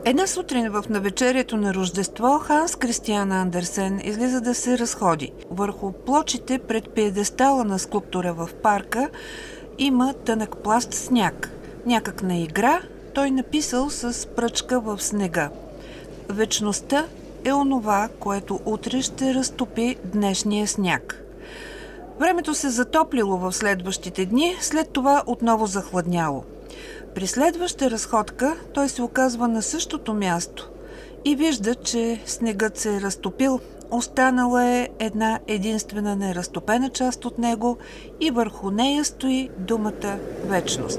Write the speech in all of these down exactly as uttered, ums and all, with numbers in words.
Една сутрин в навечерието на Рождество Ханс Кристиан Андерсен излиза да се разходи. Върху плочите пред пиедестала на скулптура в парка има тънък пласт сняг. Някак на игра той написал с пръчка в снега: „Вечността е онова, което утре ще разтопи днешния сняг“. Времето се затоплило в следващите дни, след това отново захладняло. При следваща разходка той се оказва на същото място и вижда, че снегът се е разтопил. Останала е една единствена неразтопена част от него и върху нея стои думата „вечност“.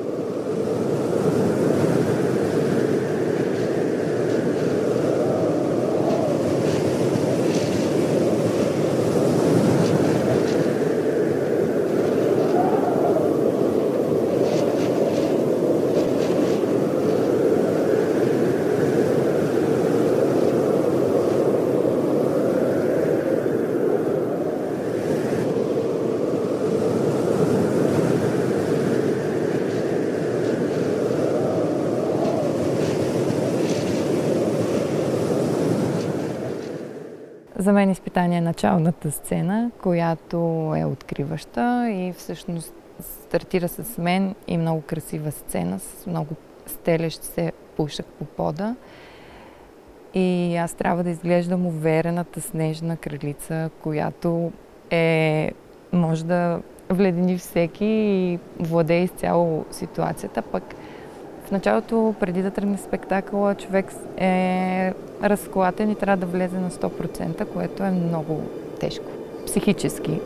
За мен изпитание е началната сцена, която е откриваща и всъщност стартира с мен и много красива сцена, с много стелещ се пушек по пода. И аз трябва да изглеждам уверената снежна кралица, която е, може да вледени всеки и владее изцяло ситуацията. Пък в началото, преди да тръгне спектакъла, човек е разклатен и трябва да влезе на сто процента, което е много тежко психически.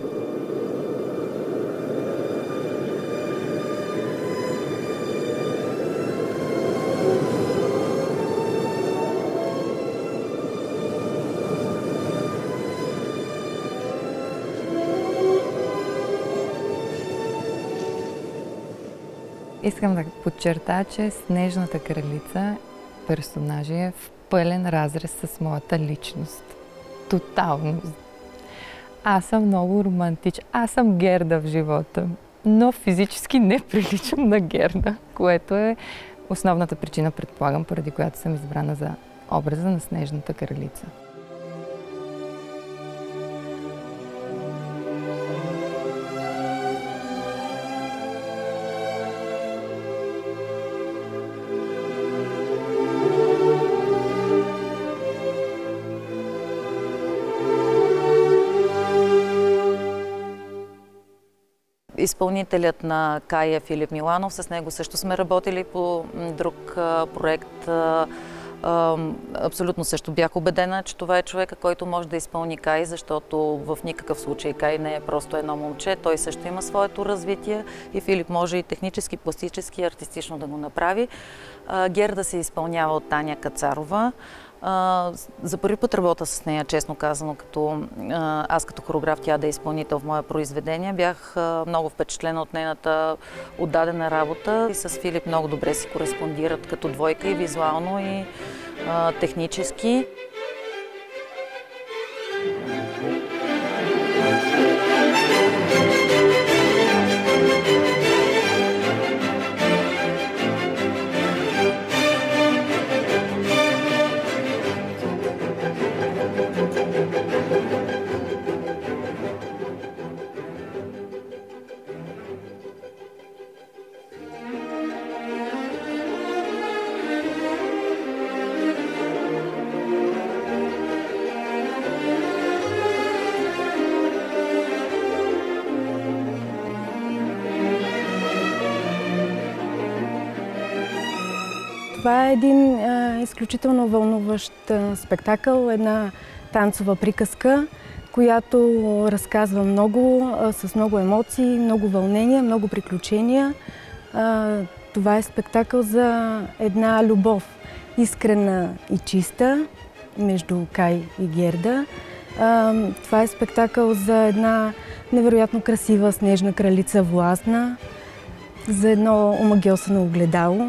Искам да подчертая, че Снежната кралица персонажа е в пълен разрез с моята личност. Тотално. Аз съм много романтична. Аз съм Герда в живота, но физически не приличам на Герда, което е основната причина, предполагам, поради която съм избрана за образа на Снежната кралица. Изпълнителят на Кай е Филип Миланов. С него също сме работили по друг а, проект. А, а, абсолютно също бях убедена, че това е човека, който може да изпълни Кай, защото в никакъв случай Кай не е просто едно момче. Той също има своето развитие и Филип може и технически, пластически, артистично да го направи. А, Герда се изпълнява от Таня Кацарова. Uh, за първи път работя с нея, честно казано, като uh, аз като хореограф, тя да е изпълнител в мое произведение. Бях uh, много впечатлена от нейната отдадена работа и с Филип много добре си кореспондират като двойка и визуално, и uh, технически. Това е един а, изключително вълнуващ а, спектакъл, една танцова приказка, която разказва много, а, с много емоции, много вълнения, много приключения. А, това е спектакъл за една любов, искрена и чиста, между Кай и Герда. А, това е спектакъл за една невероятно красива снежна кралица, властна, за едно омагьосано огледало.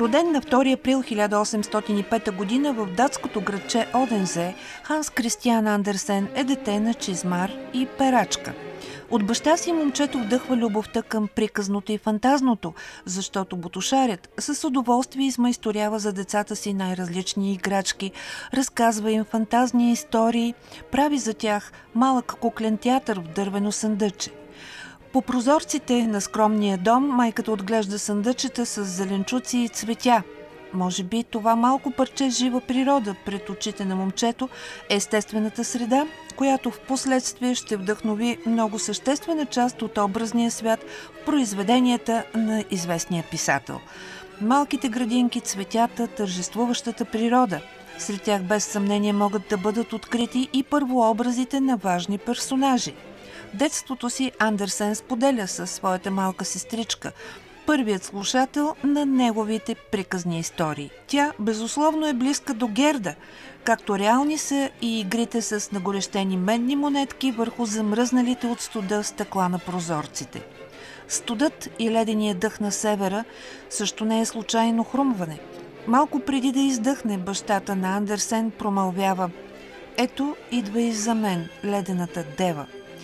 Роден на втори април хиляда осемстотин и пета година в датското градче Одензе, Ханс Кристиан Андерсен е дете на чизмар и перачка. От баща си момчето вдъхва любовта към приказното и фантазното, защото бутушарят с удоволствие измайсторява за децата си най-различни играчки, разказва им фантазни истории, прави за тях малък куклен театър в дървено съндъче. По прозорците на скромния дом майката отглежда съндъчета с зеленчуци и цветя. Може би това малко парче жива природа пред очите на момчето е естествената среда, която в последствие ще вдъхнови много съществена част от образния свят в произведенията на известния писател. Малките градинки, цветята, тържествуващата природа. Сред тях без съмнение могат да бъдат открити и първообразите на важни персонажи. Детството си Андерсен споделя със своята малка сестричка, първият слушател на неговите приказни истории. Тя безусловно е близка до Герда, както реални са и игрите с нагорещени медни монетки върху замръзналите от студа стъкла на прозорците. Студът и ледения дъх на севера също не е случайно хрумване. Малко преди да издъхне, бащата на Андерсен промълвява: „Ето идва и за мен ледената дева“.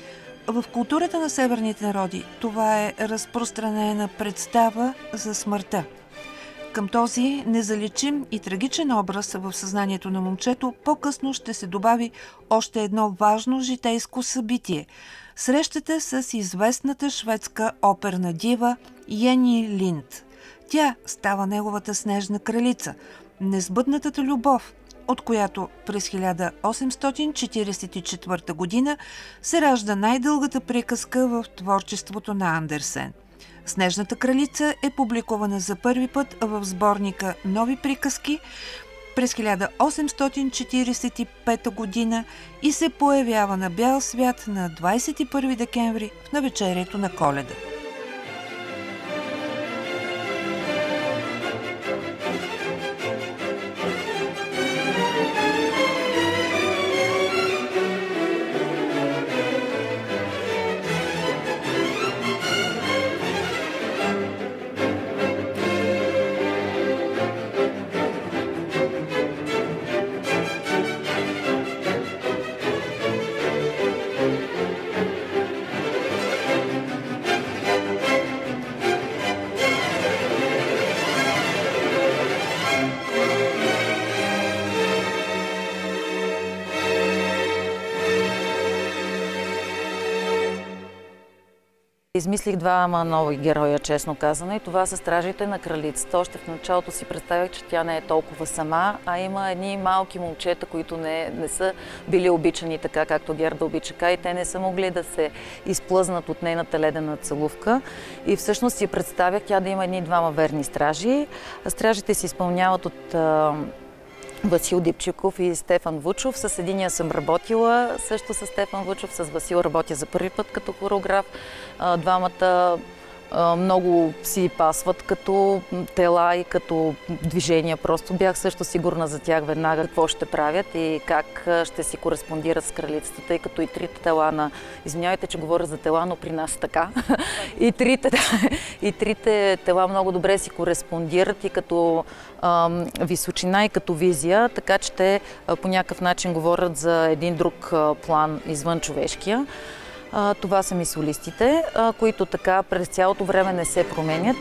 В културата на северните народи това е разпространена представа за смъртта. Към този незаличим и трагичен образ в съзнанието на момчето по-късно ще се добави още едно важно житейско събитие – срещата с известната шведска оперна дива Йени Линд. Тя става неговата снежна кралица, несбъднатата любов, от която през хиляда осемстотин четиридесет и четвърта година се ражда най-дългата приказка в творчеството на Андерсен. Снежната кралица е публикувана за първи път в сборника „Нови приказки“ през хиляда осемстотин четиридесет и пета година и се появява на бял свят на двадесет и първи декември в навечерието на Коледа. Измислих двама нови героя, честно казано, и това са стражите на кралицата. Още в началото си представях, че тя не е толкова сама, а има едни малки момчета, които не, не са били обичани така, както Герда обича Кай, и те не са могли да се изплъзнат от нейната ледена целувка. И всъщност си представях тя да има едни двама верни стражи. Стражите се изпълняват от Васил Дипчиков и Стефан Вучов. С единия съм работила, също с Стефан Вучов, с Васил работя за първи път като хореограф. Двамата много си пасват като тела и като движения. Просто бях също сигурна за тях веднага какво ще правят и как ще си кореспондират с кралицата, тъй като и трите тела на... Извинявайте, че говоря за тела, но при нас така. и, трите, и трите тела много добре си кореспондират и като ам, височина и като визия, така че те по някакъв начин говорят за един друг план извън човешкия. Това са ми солистите, които така през цялото време не се променят.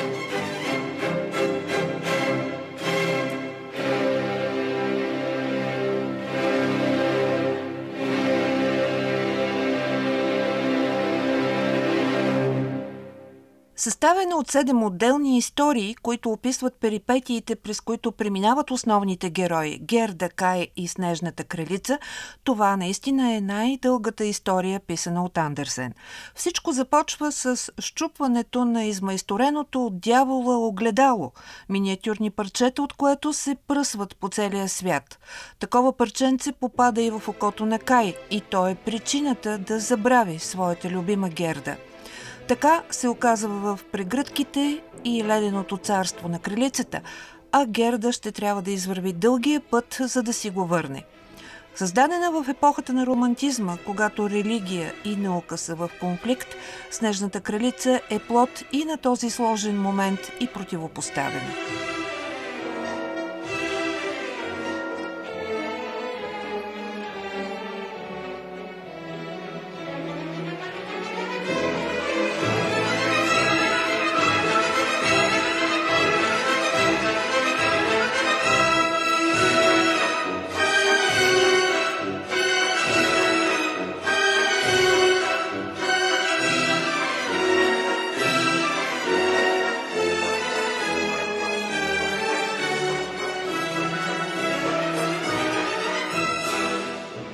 Съставена от седем отделни истории, които описват перипетиите, през които преминават основните герои – Герда, Кай и Снежната кралица, това наистина е най-дългата история, писана от Андерсен. Всичко започва с счупването на измайстореното от дявола огледало, миниатюрни парчета, от което се пръсват по целия свят. Такова парченце попада и в окото на Кай и то е причината да забрави своята любима Герда. Така се оказва в прегръдките и леденото царство на кралицата, а Герда ще трябва да извърви дългия път, за да си го върне. Създадена в епохата на романтизма, когато религия и наука са в конфликт, Снежната кралица е плод и на този сложен момент и противопоставяне.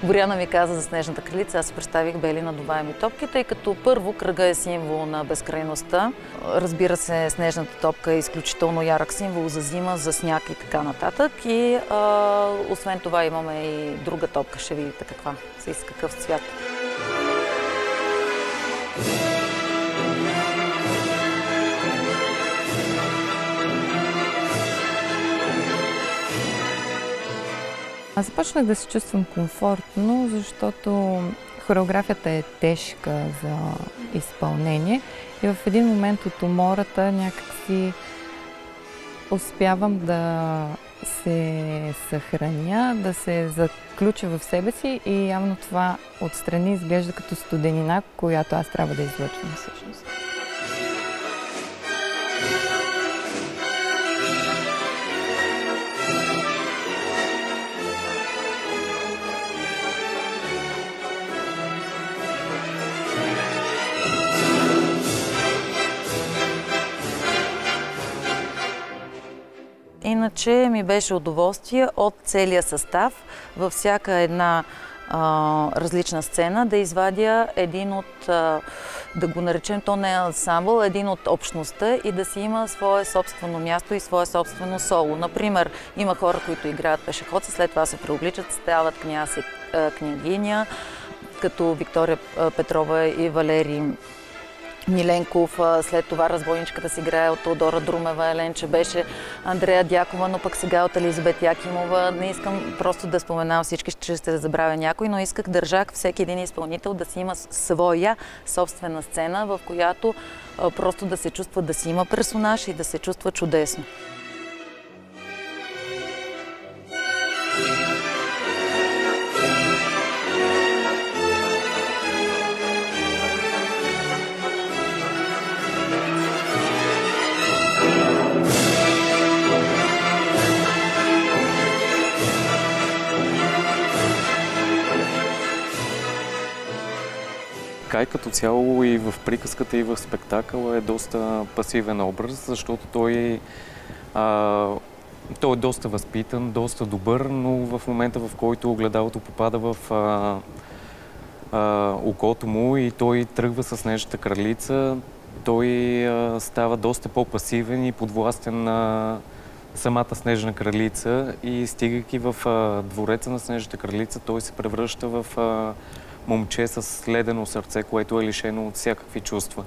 Боряна ми каза за снежната кралица, аз си представих бели надуваеми топки, тъй като първо кръга е символ на безкрайността. Разбира се, снежната топка е изключително ярък символ за зима, за сняг и така нататък. И а, освен това имаме и друга топка, ще видите каква, с какъв цвят. Аз започнах да се чувствам комфортно, защото хореографията е тежка за изпълнение и в един момент от умората някакси успявам да се съхраня, да се заключа в себе си и явно това отстрани изглежда като студенина, която аз трябва да излъчвам всъщност. Иначе ми беше удоволствие от целия състав, във всяка една а, различна сцена да извадя един от, а, да го наречем, то не е ансамбъл, един от общността и да си има свое собствено място и свое собствено соло. Например, има хора, които играят пешеходци, след това се преобличат, стават княз и а, княгиня, като Виктория Петрова и Валерий Миленков, след това разбойничката си играе от Теодора Друмева, Еленче беше Андрея Дякова, но пък сега от Елизабет Якимова. Не искам просто да споменавам всички, че ще забравя някой, но исках, държах всеки един изпълнител да си има своя собствена сцена, в която просто да се чувства да си има персонаж и да се чувства чудесно. Кай като цяло и в приказката, и в спектакъла е доста пасивен образ, защото той, а, той е доста възпитан, доста добър, но в момента, в който огледалото попада в а, а, окото му и той тръгва с снежната кралица, той а, става доста по-пасивен и подвластен на самата снежна кралица и стигайки в а, двореца на снежната кралица, той се превръща в а, момче с ледено сърце, което е лишено от всякакви чувства.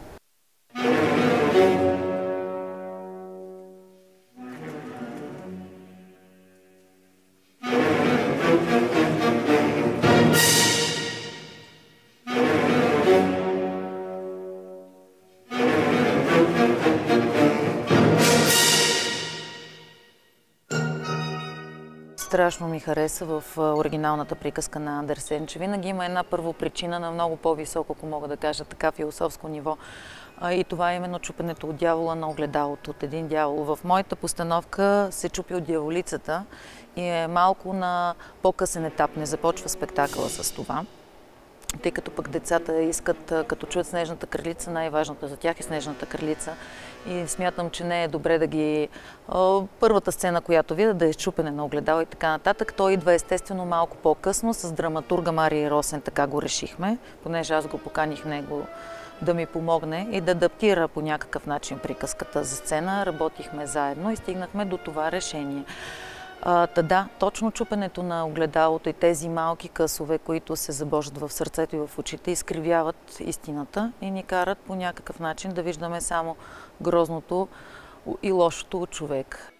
Страшно ми хареса в оригиналната приказка на Андерсен, че винаги има една първопричина на много по-високо, ако мога да кажа така, философско ниво. И това е именно чупенето от дявола на огледалото, от един дявол. В моята постановка се чупи от дяволицата и е малко на по-късен етап. Не започва спектакъла с това. Тъй като пък децата искат, като чуят снежната кралица, най-важното за тях е снежната кралица. И смятам, че не е добре да ги... Първата сцена, която видят, да е счупене на огледало и така нататък, той идва естествено малко по-късно. С драматурга Мария Росен така го решихме, понеже аз го поканих него да ми помогне и да адаптира по някакъв начин приказката за сцена. Работихме заедно и стигнахме до това решение. А, та да, точно чупенето на огледалото и тези малки късове, които се забожат в сърцето и в очите, изкривяват истината и ни карат по някакъв начин да виждаме само грозното и лошото от човек.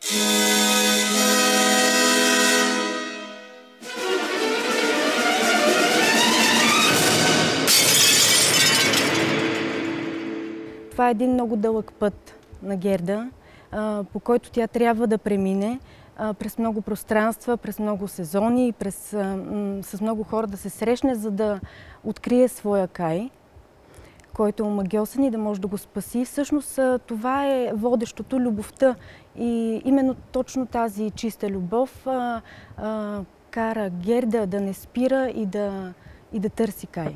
Това е един много дълъг път на Герда, по който тя трябва да премине през много пространства, през много сезони, през, с много хора да се срещне, за да открие своя Кай, който е омагьосан и да може да го спаси. Всъщност това е водещото, любовта. И именно точно тази чиста любов а, а, кара Герда да не спира и да, и да търси Кай.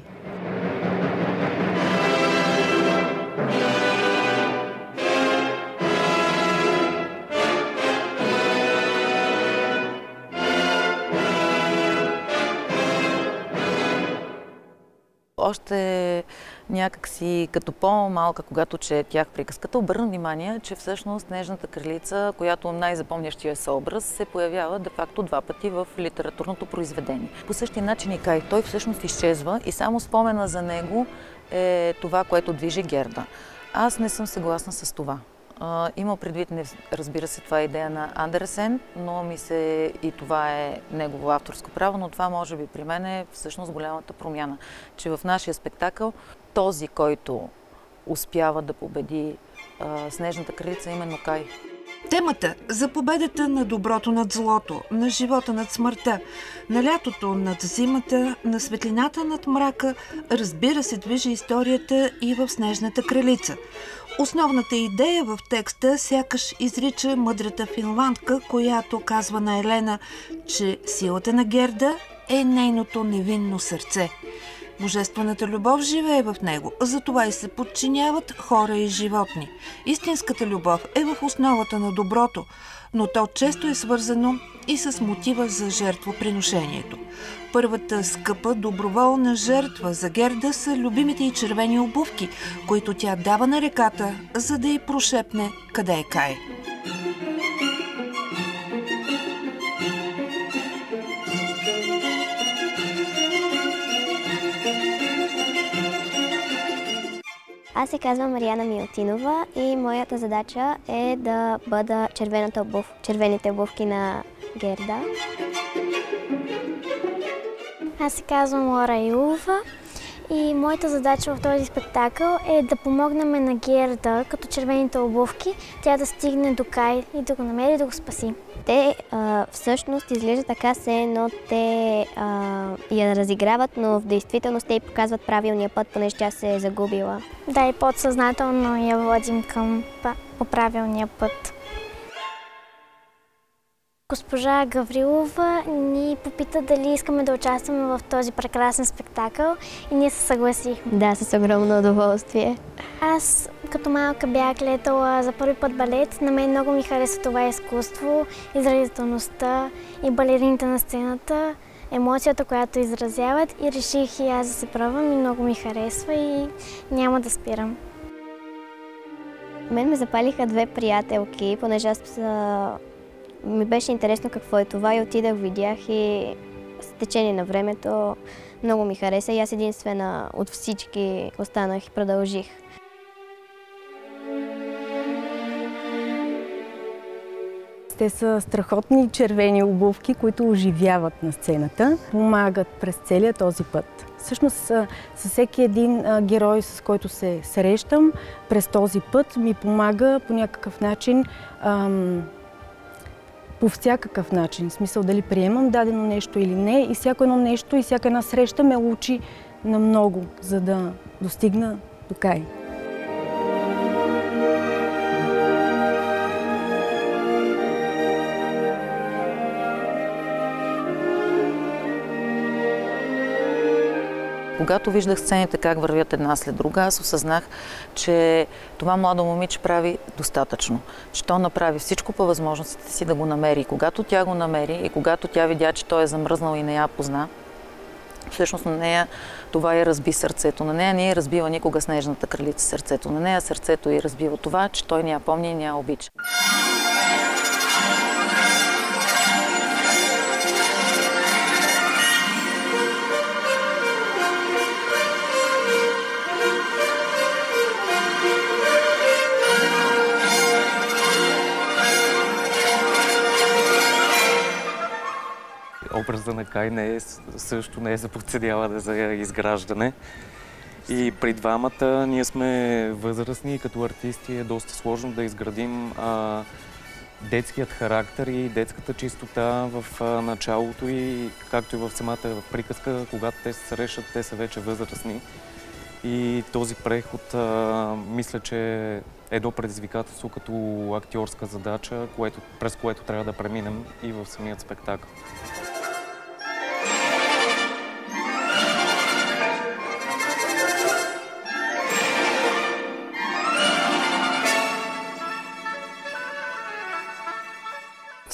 още някакси като по-малка, когато четях приказката, обърна внимание, че всъщност Снежната кралица, която най-запомнящия се образ, се появява де-факто два пъти в литературното произведение. По същия начин и Кай. Той всъщност изчезва и само спомена за него е това, което движи Герда. Аз не съм съгласна с това. Uh, има предвид, не, разбира се, това е идея на Андерсен, но ми се и това е негово авторско право, но това може би при мен е всъщност голямата промяна, че в нашия спектакъл този, който успява да победи uh, Снежната кралица, е именно Кай. Темата за победата на доброто над злото, на живота над смъртта, на лятото над зимата, на светлината над мрака, разбира се, движи историята и в Снежната кралица. Основната идея в текста сякаш изрича мъдрата финландка, която казва на Елена, че силата на Герда е нейното невинно сърце. Божествената любов живее в него, затова и се подчиняват хора и животни. Истинската любов е в основата на доброто, но то често е свързано и с мотива за жертвоприношението. Първата скъпа доброволна жертва за Герда са любимите и червени обувки, които тя дава на реката, за да й прошепне къде е Кай. Аз се казвам Мариана Милтинова и моята задача е да бъда червената обув, червените обувки на Герда. Аз се казвам Лора Илова и моята задача в този спектакъл е да помогнем на Герда, като червените обувки, тя да стигне до Кай и да го намери и да го спаси. Те а, всъщност изглежда така се, но те а, я разиграват, но в действителност те й показват правилния път, понеже тя се е загубила. Да, и подсъзнателно я водим към по правилния път. Госпожа Гаврилова ни попита дали искаме да участваме в този прекрасен спектакъл и ние се съгласихме. Да, с огромно удоволствие. Аз като малка бях гледала за първи път балет. На мен много ми харесва това изкуство, изразителността и балерините на сцената, емоцията, която изразяват, и реших и аз да се пробвам и много ми харесва и няма да спирам. Мен ме запалиха две приятелки, понеже аз ми беше интересно какво е това и отидах, видях и с течение на времето много ми хареса и аз единствена от всички останах и продължих. Те са страхотни червени обувки, които оживяват на сцената, помагат през целия този път. Всъщност с всеки един герой, с който се срещам през този път, ми помага по някакъв начин, ам, по всякакъв начин, в смисъл дали приемам дадено нещо или не, и всяко едно нещо и всяка една среща ме учи на много, за да достигна до Кай. Когато виждах сцените как вървят една след друга, аз осъзнах, че това младо момиче прави достатъчно. Че то направи всичко по възможностите си да го намери. И когато тя го намери и когато тя видя, че той е замръзнал и не я позна, всъщност на нея това я разби сърцето. На нея не е разбила никога Снежната кралица сърцето. На нея сърцето е разбива това, че той не я помни и не я обича. Образа на Кай не е, също не е за подценяване, за изграждане. И при двамата ние сме възрастни и като артисти е доста сложно да изградим а, детският характер и детската чистота в а, началото и както и в самата приказка, когато те се срещат, те са вече възрастни. И този преход а, мисля, че е едно предизвикателство като актьорска задача, което, през което трябва да преминем и в самият спектакъл.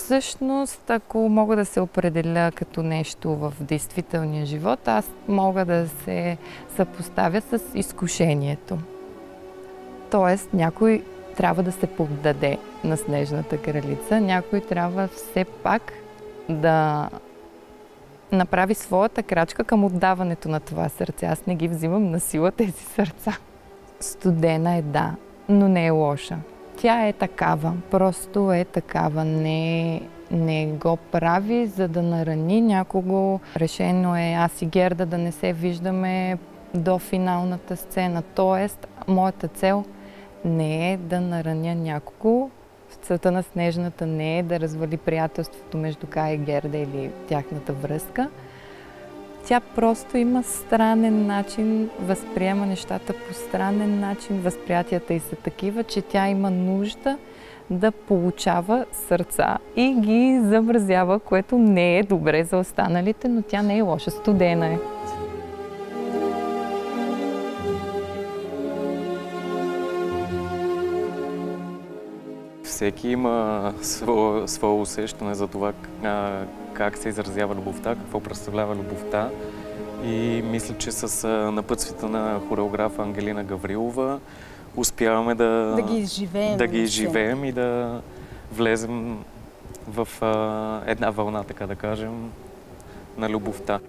Всъщност, ако мога да се определя като нещо в действителния живот, аз мога да се съпоставя с изкушението. Тоест, някой трябва да се поддаде на Снежната кралица, някой трябва все пак да направи своята крачка към отдаването на това сърце. Аз не ги взимам на сила тези сърца. Студена е, да, но не е лоша. Тя е такава, просто е такава, не, не го прави, за да нарани някого. Решено е аз и Герда да не се виждаме до финалната сцена. Тоест, моята цел не е да нараня някого. Целта на Снежната не е да развали приятелството между Кая и Герда или тяхната връзка. Тя просто има странен начин, възприема нещата по странен начин. Възприятията й са такива, че тя има нужда да получава сърца и ги замразява, което не е добре за останалите, но тя не е лоша, студена е. Всеки има свое, свое усещане за това а, как се изразява любовта, какво представлява любовта. И мисля, че с напътствията на хореографа Ангелина Гаврилова успяваме да, да ги изживеем, да ги изживеем и да влезем в а, една вълна, така да кажем, на любовта.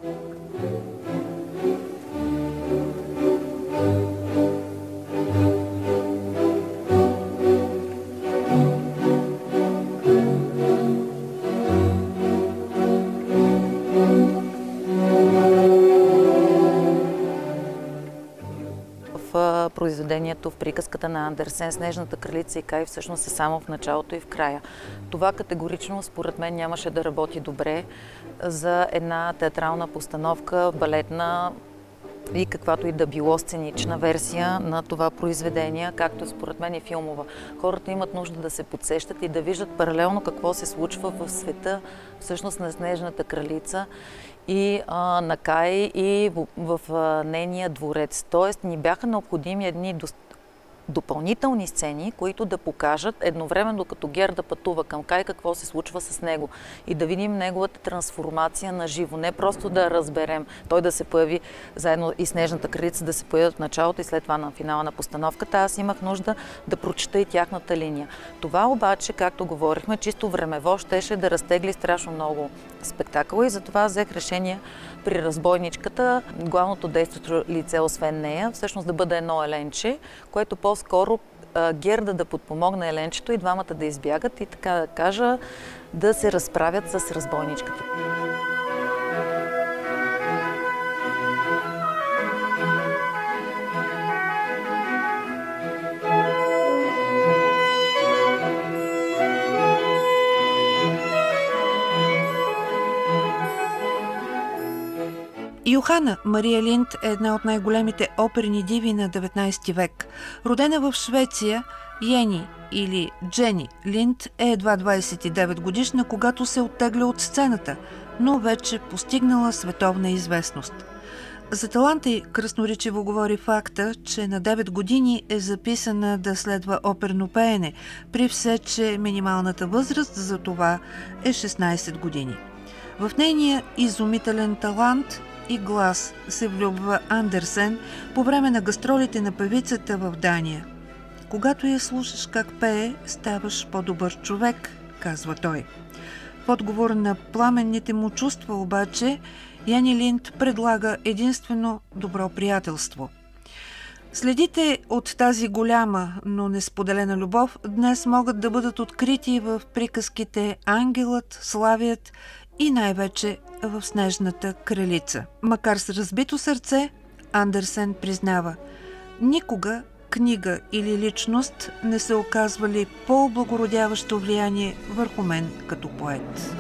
Произведението, в приказката на Андерсен, Снежната кралица и Кай всъщност е само в началото и в края. Това категорично, според мен, нямаше да работи добре за една театрална постановка, балетна и каквато и да било сценична версия на това произведение, както според мен и филмова. Хората имат нужда да се подсещат и да виждат паралелно какво се случва в света, всъщност на Снежната кралица и а, на Кай и в, в, в нейния дворец. Тоест ни бяха необходими едни до, допълнителни сцени, които да покажат едновременно, докато Герда пътува към Кай, какво се случва с него и да видим неговата трансформация на живо. Не просто да разберем, той да се появи заедно и Снежната кралица да се появят в началото и след това на финала на постановката. Аз имах нужда да прочета и тяхната линия. Това обаче, както говорихме, чисто времево щеше да разтегли страшно много спектакъла и затова взех решение при Разбойничката главното действащо лице, освен нея, всъщност да бъде едно еленче, което по-скоро Герда да подпомогне еленчето и двамата да избягат и така да кажа, да се разправят с Разбойничката. Йохана Мария Линд е една от най-големите оперни диви на деветнайсети век. Родена в Швеция, Йени или Джени Линд е едва двайсет и девет годишна, когато се оттегля от сцената, но вече постигнала световна известност. За таланта й красноречиво говори факта, че на девет години е записана да следва оперно пеене, при все, че минималната възраст за това е шестнайсет години. В нейния изумителен талант и глас се влюбва Андерсен по време на гастролите на певицата в Дания. Когато я слушаш как пее, ставаш по-добър човек, казва той. В отговор на пламенните му чувства обаче, Йени Линд предлага единствено добро приятелство. Следите от тази голяма, но несподелена любов днес могат да бъдат открити в приказките Ангелът, Славият и най-вече в Снежната кралица. Макар с разбито сърце, Андерсен признава: никога книга или личност не са оказвали по-облагородяващо влияние върху мен като поет.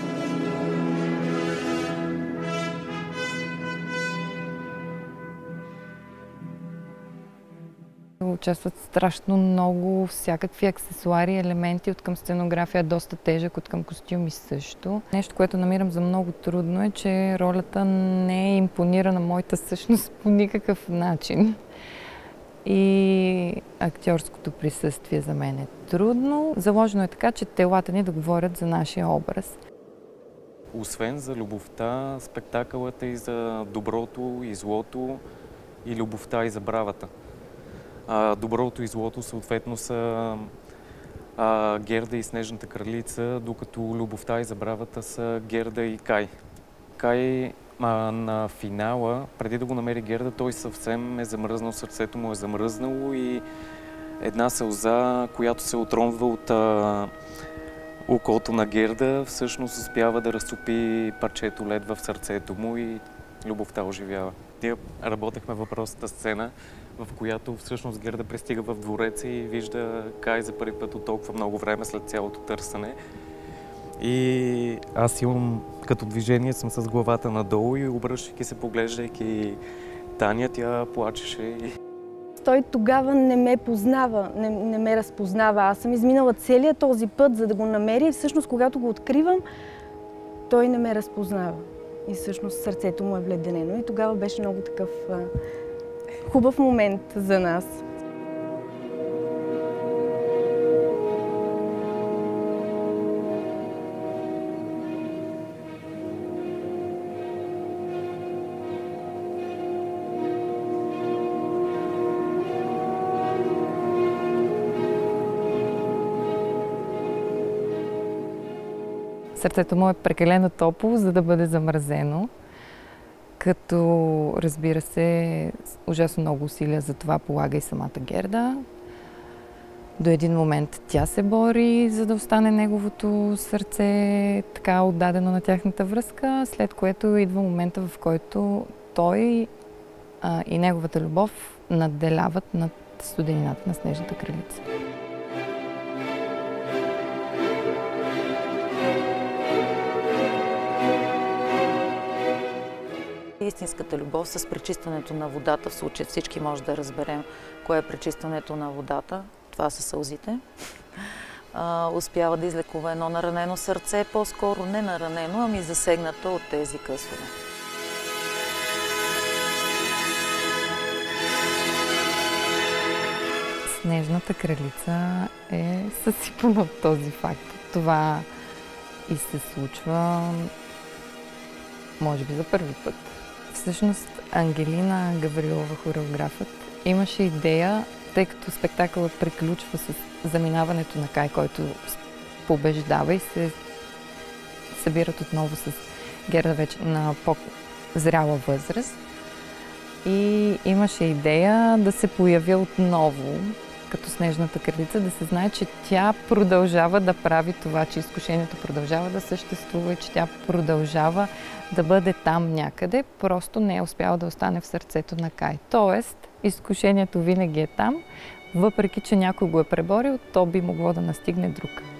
Участват страшно много всякакви аксесуари, елементи, от към сценография доста тежък, от към костюми също. Нещо, което намирам за много трудно е, че ролята не е импонира на моята същност по никакъв начин. и актьорското присъствие за мен е трудно. Заложено е така, че телата ни да говорят за нашия образ. Освен за любовта, спектакълът е и за доброто и злото, и любовта и забравата. А, доброто и злото съответно са а, Герда и Снежната кралица, докато любовта и забравата са Герда и Кай. Кай а, на финала, преди да го намери Герда, той съвсем е замръзнал, сърцето му е замръзнало и една сълза, която се отронва от а, окото на Герда, всъщност успява да разтопи парчето лед в сърцето му и любовта оживява. Ние работехме въпросната сцена, в която всъщност Герда пристига в двореца и вижда Кай за първи път от толкова много време след цялото търсене. И аз имам като движение, съм с главата надолу и обръщайки се, поглеждайки Таня, тя плачеше. Той тогава не ме познава, не, не ме разпознава. Аз съм изминала целият този път, за да го намеря и всъщност, когато го откривам, той не ме разпознава. И всъщност сърцето му е вледенено. И тогава беше много такъв а, хубав момент за нас. Сърцето му е прекалено топло, за да бъде замразено, като, разбира се, ужасно много усилия за това полага и самата Герда. До един момент тя се бори, за да остане неговото сърце така отдадено на тяхната връзка, след което идва момента, в който той а, и неговата любов надделяват над студенината на Снежната кралица. Истинската любов с пречистването на водата, в случая всички може да разберем кое е пречистването на водата, това са сълзите, а, успява да излекува едно наранено сърце, по-скоро не наранено, ами засегнато от тези късове. Снежната кралица е съсипана от този факт. Това и се случва, може би, за първи път. Всъщност Ангелина Гаврилова, хореографът, имаше идея, тъй като спектакълът приключва с заминаването на Кай, който побеждава и се събират отново с Герда вече на по-зряла възраст. И имаше идея да се появи отново като Снежната кралица, да се знае, че тя продължава да прави това, че изкушението продължава да съществува и че тя продължава да бъде там някъде, просто не е успяла да остане в сърцето на Кай. Тоест, изкушението винаги е там, въпреки че някой го е преборил, то би могло да настигне друг.